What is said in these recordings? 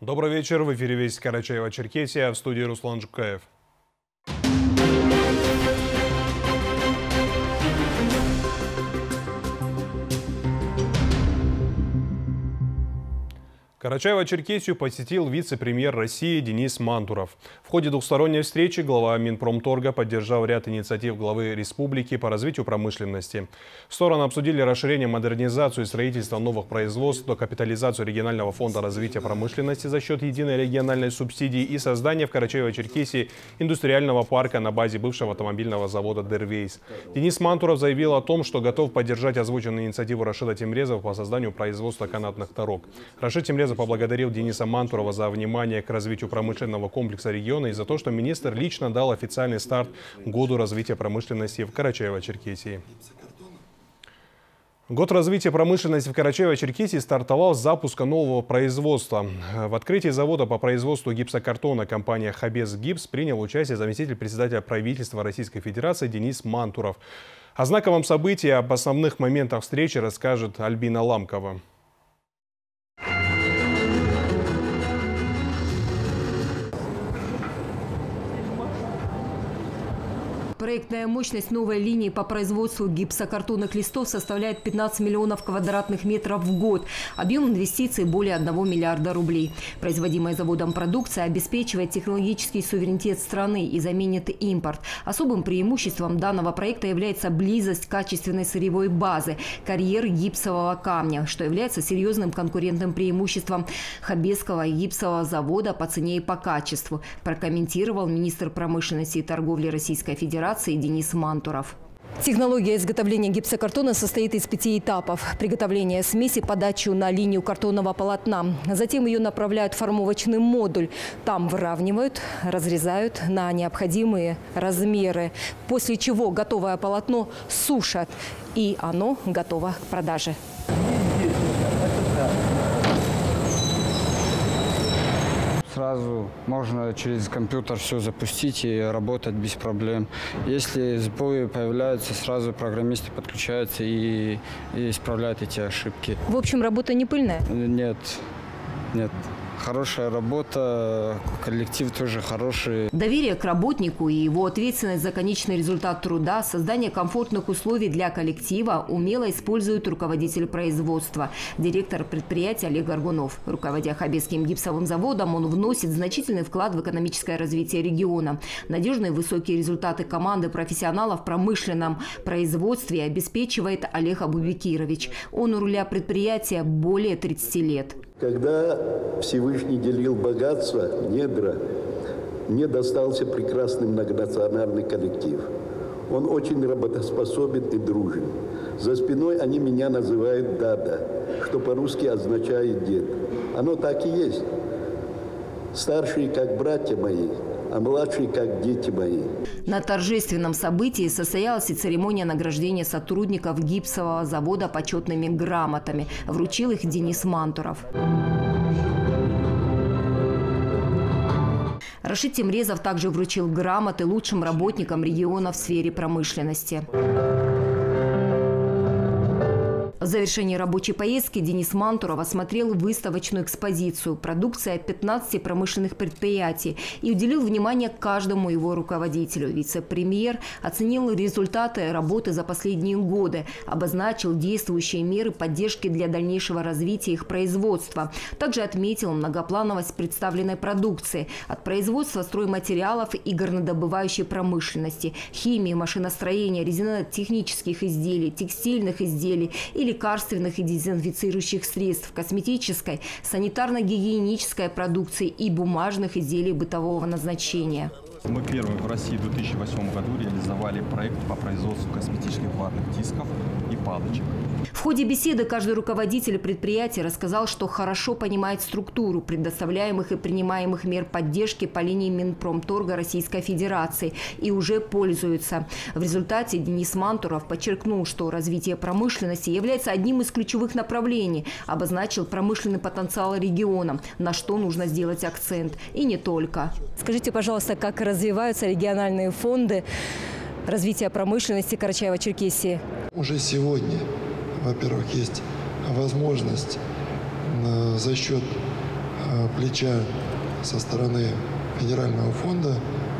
Добрый вечер. В эфире «Вести Карачаево-Черкесия», в студии Руслан Жукаев. Карачаево-Черкесию посетил вице-премьер России Денис Мантуров. В ходе двухсторонней встречи глава Минпромторга поддержал ряд инициатив главы республики по развитию промышленности. Стороны обсудили расширение, модернизацию и строительство новых производств, докапитализацию регионального фонда развития промышленности за счет единой региональной субсидии и создание в Карачаево-Черкесии индустриального парка на базе бывшего автомобильного завода «Дервейс». Денис Мантуров заявил о том, что готов поддержать озвученную инициативу Рашида Темрезова по созданию производства канатных дорог. Рашид Темрезов поблагодарил Дениса Мантурова за внимание к развитию промышленного комплекса региона и за то, что министр лично дал официальный старт году развития промышленности в Карачаево-Черкесии. Год развития промышленности в Карачаево-Черкесии стартовал с запуска нового производства. В открытии завода по производству гипсокартона компания «Хабес Гипс» принял участие заместитель председателя правительства Российской Федерации Денис Мантуров. О знаковом событии, об основных моментах встречи расскажет Альбина Ламкова. Проектная мощность новой линии по производству гипсокартонных листов составляет 15 миллионов квадратных метров в год. Объем инвестиций более 1 миллиарда рублей. Производимая заводом продукция обеспечивает технологический суверенитет страны и заменит импорт. Особым преимуществом данного проекта является близость качественной сырьевой базы – карьер гипсового камня, что является серьезным конкурентным преимуществом Хабесского гипсового завода по цене и по качеству, прокомментировал министр промышленности и торговли Российской Федерации Денис Мантуров. Технология изготовления гипсокартона состоит из 5 этапов. Приготовление смеси, подачу на линию картонного полотна. Затем ее направляют в формовочный модуль. Там выравнивают, разрезают на необходимые размеры. После чего готовое полотно сушат. И оно готово к продаже. Сразу можно через компьютер все запустить и работать без проблем. Если сбои появляются, сразу программисты подключаются и исправляют эти ошибки. В общем, работа не пыльная? Нет. Хорошая работа, коллектив тоже хороший. Доверие к работнику и его ответственность за конечный результат труда, создание комфортных условий для коллектива умело использует руководитель производства. Директор предприятия Олег Горгунов. Руководя Хабесским гипсовым заводом, он вносит значительный вклад в экономическое развитие региона. Надежные высокие результаты команды профессионалов в промышленном производстве обеспечивает Олег Абубекирович. Он у руля предприятия более 30 лет. Когда Всевышний делил богатство, недра, мне достался прекрасный многонациональный коллектив. Он очень работоспособен и дружен. За спиной они меня называют «дада», что по-русски означает «дед». Оно так и есть. Старшие, как братья мои, а младшие, как дети мои. На торжественном событии состоялась и церемония награждения сотрудников гипсового завода почетными грамотами. Вручил их Денис Мантуров. Рашид Темрезов также вручил грамоты лучшим работникам региона в сфере промышленности. В завершении рабочей поездки Денис Мантуров осмотрел выставочную экспозицию «Продукция 15 промышленных предприятий» и уделил внимание каждому его руководителю. Вице-премьер оценил результаты работы за последние годы, обозначил действующие меры поддержки для дальнейшего развития их производства. Также отметил многоплановость представленной продукции от производства стройматериалов и горнодобывающей промышленности, химии, машиностроения, резинотехнических изделий, текстильных изделий и лекарственных и дезинфицирующих средств, косметической, санитарно-гигиенической продукции и бумажных изделий бытового назначения. Мы первые в России в 2008 году реализовали проект по производству косметических ватных дисков и палочек. В ходе беседы каждый руководитель предприятия рассказал, что хорошо понимает структуру предоставляемых и принимаемых мер поддержки по линии Минпромторга Российской Федерации и уже пользуется. В результате Денис Мантуров подчеркнул, что развитие промышленности является одним из ключевых направлений, обозначил промышленный потенциал региона, на что нужно сделать акцент. И не только. Скажите, пожалуйста, как развиваются региональные фонды развития промышленности Карачаево-Черкесии? Уже сегодня, во-первых, есть возможность за счет плеча со стороны федерального фонда,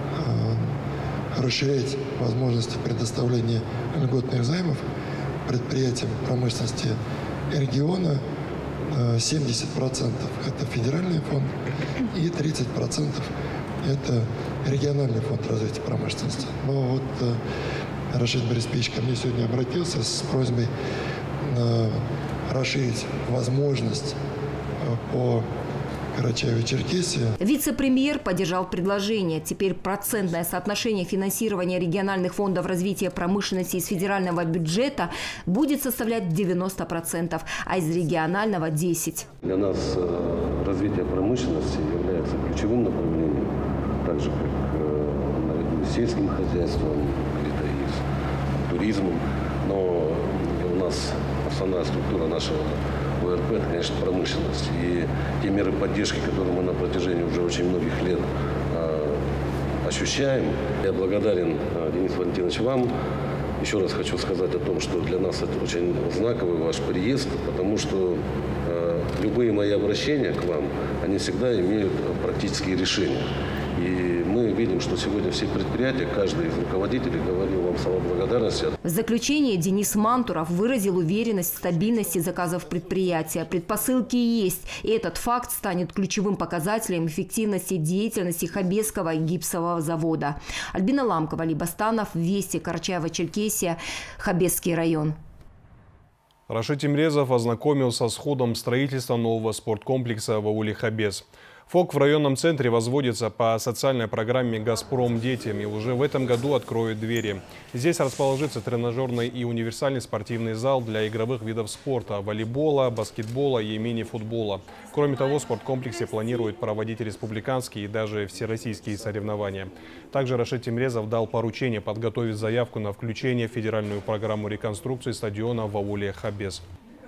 расширять возможности предоставления льготных займов предприятиям промышленности региона. 70% это федеральный фонд и 30% это региональный фонд развития промышленности. Но вот Рашид Бориспеевич ко мне сегодня обратился с просьбой расширить возможность по Карачаево-Черкесии. Вице-премьер поддержал предложение. Теперь процентное соотношение финансирования региональных фондов развития промышленности из федерального бюджета будет составлять 90%, а из регионального – 10%. Для нас развитие промышленности является ключевым направлением, так же как наряду с сельским хозяйством, где-то и с туризмом. Но у нас основная структура нашего ВРП – это, конечно, промышленность. И те меры поддержки, которые мы на протяжении уже очень многих лет ощущаем. Я благодарен, Денис Валентинович, вам. Еще раз хочу сказать о том, что для нас это очень знаковый ваш приезд, потому что любые мои обращения к вам, они всегда имеют практические решения. И мы видим, что сегодня все предприятия, каждый из руководителей говорил вам слова благодарности. В заключение Денис Мантуров выразил уверенность в стабильности заказов предприятия. Предпосылки есть, и этот факт станет ключевым показателем эффективности деятельности Хабесского гипсового завода. Альбина Ламкова, Либастанов, Вести, Карачаево-Черкесия, Хабесский район. Рашид Тимрезов ознакомился с ходом строительства нового спорткомплекса в ауле Хабес. ФОК в районном центре возводится по социальной программе «Газпром детям» и уже в этом году откроют двери. Здесь расположится тренажерный и универсальный спортивный зал для игровых видов спорта – волейбола, баскетбола и мини-футбола. Кроме того, в спорткомплексе планируют проводить республиканские и даже всероссийские соревнования. Также Рашид Тимрезов дал поручение подготовить заявку на включение в федеральную программу реконструкции стадиона в ауле Хабес.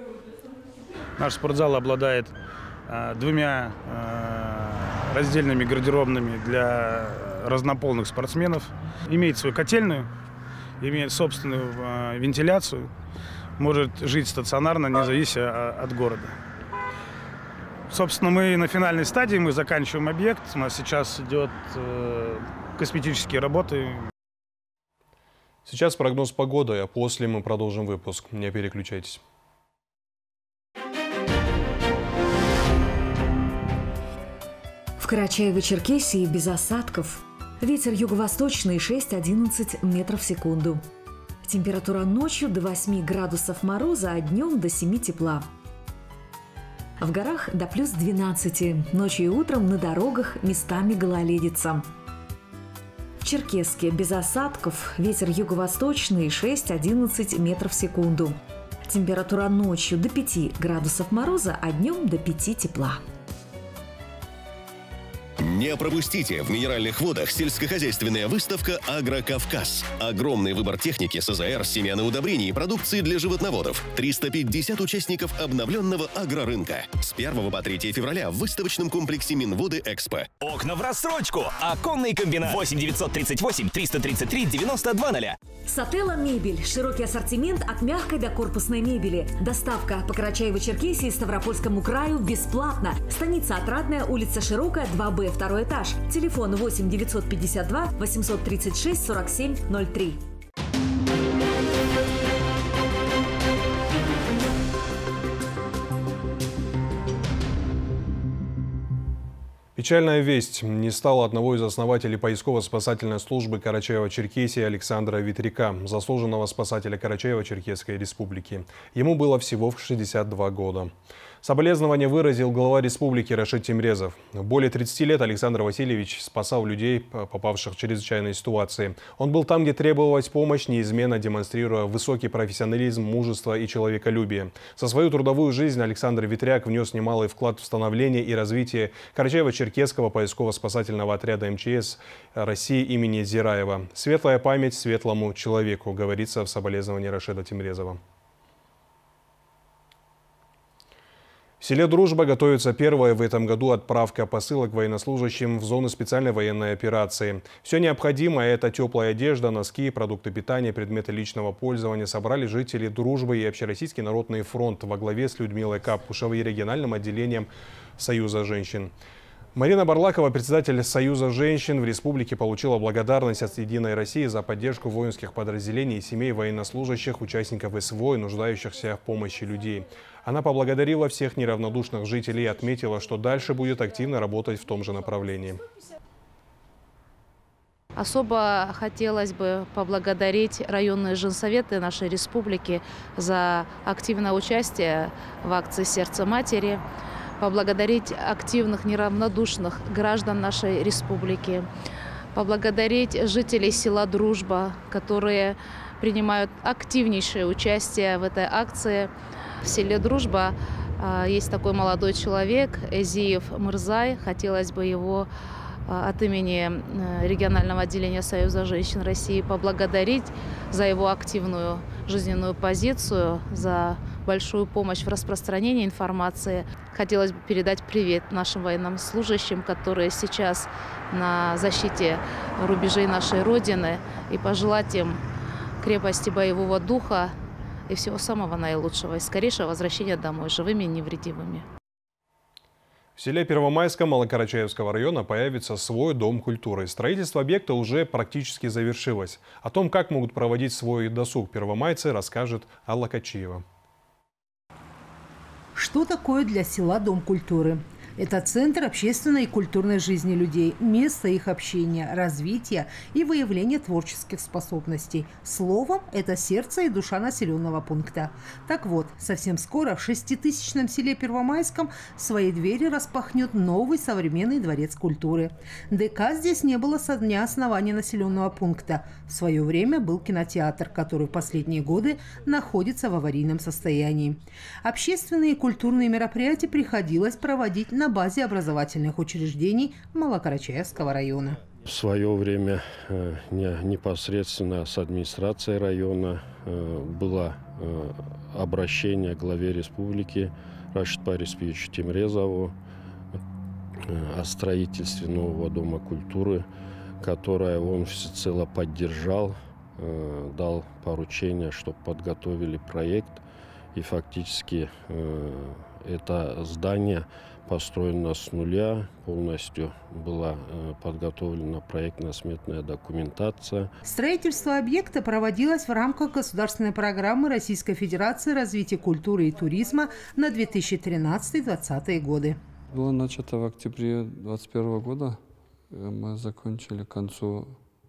Наш спортзал обладает двумя раздельными гардеробными для разнополных спортсменов. Имеет свою котельную, имеет собственную вентиляцию, может жить стационарно, не завися от города. Собственно, мы на финальной стадии, мы заканчиваем объект. У нас сейчас идет косметические работы. Сейчас прогноз погоды, а после мы продолжим выпуск. Не переключайтесь. В Карачаево-Черкесии без осадков. Ветер юго-восточный 6-11 метров в секунду. Температура ночью до 8 градусов мороза, а днем до 7 тепла. В горах до плюс 12. Ночью и утром на дорогах местами гололедица. В Черкесске без осадков. Ветер юго-восточный 6-11 метров в секунду. Температура ночью до 5 градусов мороза, а днем до 5 тепла. Не пропустите в Минеральных водах сельскохозяйственная выставка «Агрокавказ». Огромный выбор техники, СЗР, семян и удобрений и продукции для животноводов. 350 участников обновленного агрорынка. С 1 по 3 февраля в выставочном комплексе Минводы Экспо. Окна в рассрочку. Оконный комбинат. 8 938 333 9200. Сателла мебель. Широкий ассортимент от мягкой до корпусной мебели. Доставка по Карачаево-Черкесии и Ставропольскому краю бесплатно. Станица Отрадная, улица Широкая, 2Б, 2 этаж. Телефон 8 952 836 47 03. Печальная весть не стала одного из основателей поисково-спасательной службы Карачаево-Черкесии Александра Витряка, заслуженного спасателя Карачаево-Черкесской республики. Ему было всего 62 года. Соболезнования выразил глава республики Рашид Тимрезов. Более 30 лет Александр Васильевич спасал людей, попавших в чрезвычайные ситуации. Он был там, где требовалась помощь, неизменно демонстрируя высокий профессионализм, мужество и человеколюбие. За свою трудовую жизнь Александр Витряк внес немалый вклад в становление и развитие Карачаево-Черкесского поисково-спасательного отряда МЧС России имени Зираева. Светлая память светлому человеку, говорится в соболезновании Рашида Тимрезова. В селе Дружба готовится первая в этом году отправка посылок военнослужащим в зону специальной военной операции. Все необходимое – это теплая одежда, носки, продукты питания, предметы личного пользования – собрали жители Дружбы и Общероссийский народный фронт во главе с Людмилой Капушевой и региональным отделением Союза женщин. Марина Барлакова, председатель Союза женщин в республике, получила благодарность от «Единой России» за поддержку воинских подразделений и семей военнослужащих, участников СВО и нуждающихся в помощи людей. Она поблагодарила всех неравнодушных жителей и отметила, что дальше будет активно работать в том же направлении. Особо хотелось бы поблагодарить районные женсоветы нашей республики за активное участие в акции «Сердце матери», поблагодарить активных, неравнодушных граждан нашей республики, поблагодарить жителей села Дружба, которые принимают активнейшее участие в этой акции. В селе Дружба есть такой молодой человек, Эзиев Мырзай. Хотелось бы его от имени регионального отделения Союза женщин России поблагодарить за его активную жизненную позицию, за большую помощь в распространении информации. Хотелось бы передать привет нашим военнослужащим, которые сейчас на защите рубежей нашей Родины, и пожелать им крепости боевого духа и всего самого наилучшего, и скорейшего возвращения домой живыми и невредимыми. В селе Первомайском Малокарачаевского района появится свой дом культуры. Строительство объекта уже практически завершилось. О том, как могут проводить свой досуг первомайцы, расскажет Алла Качиева. Что такое для села дом культуры? Это центр общественной и культурной жизни людей, место их общения, развития и выявления творческих способностей. Словом, это сердце и душа населенного пункта. Так вот, совсем скоро в 6-тысячном селе Первомайском свои двери распахнет новый современный дворец культуры. ДК здесь не было со дня основания населенного пункта. В свое время был кинотеатр, который в последние годы находится в аварийном состоянии. Общественные и культурные мероприятия приходилось проводить на базе образовательных учреждений Малокарачаевского района. В свое время непосредственно с администрацией района было обращение к главе республики Рашиду Париспевичу Тимрезову о строительстве нового дома культуры, которое он всецело поддержал, дал поручение, чтобы подготовили проект, и фактически это здание построено с нуля, полностью была подготовлена проектно-сметная документация. Строительство объекта проводилось в рамках государственной программы Российской Федерации развития культуры и туризма на 2013-2020 годы. Было начато в октябре 2021 года. Мы закончили к концу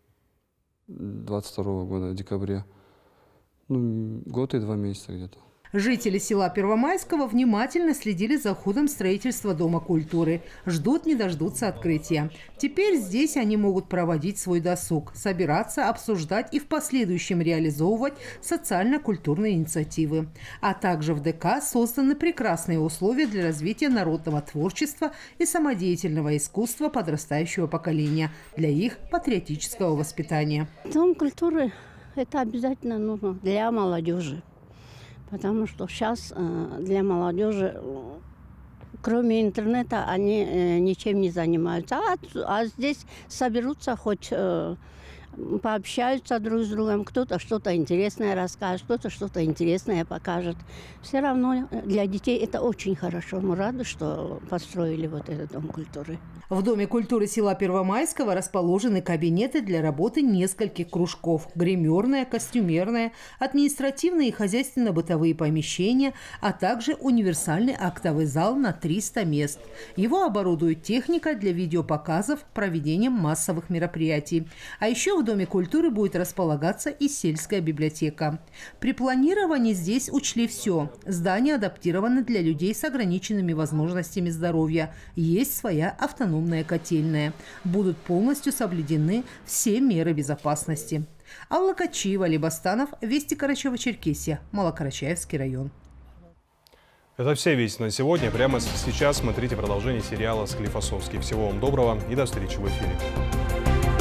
2022 года, в декабре. Год и 2 месяца где-то. Жители села Первомайского внимательно следили за ходом строительства Дома культуры. Ждут не дождутся открытия. Теперь здесь они могут проводить свой досуг, собираться, обсуждать и в последующем реализовывать социально-культурные инициативы. А также в ДК созданы прекрасные условия для развития народного творчества и самодеятельного искусства подрастающего поколения для их патриотического воспитания. Дом культуры – это обязательно нужно для молодежи. Потому что сейчас для молодежи, кроме интернета, они ничем не занимаются. А здесь соберутся, хоть пообщаются друг с другом, кто-то что-то интересное расскажет, кто-то что-то интересное покажет. Все равно для детей это очень хорошо. Мы рады, что построили вот этот дом культуры. В Доме культуры села Первомайского расположены кабинеты для работы нескольких кружков. Гримерная, костюмерная, административные и хозяйственно-бытовые помещения, а также универсальный актовый зал на 300 мест. Его оборудуют техникой для видеопоказов, проведением массовых мероприятий. А еще в Доме культуры будет располагаться и сельская библиотека. При планировании здесь учли все. Здание адаптировано для людей с ограниченными возможностями здоровья. Есть своя автономная котельная. Будут полностью соблюдены все меры безопасности. Алла Качиева, Либастанов, Вести Карачаево-Черкесия, Малокарачаевский район. Это все вести на сегодня. Прямо сейчас смотрите продолжение сериала «Склифосовский». Всего вам доброго и до встречи в эфире.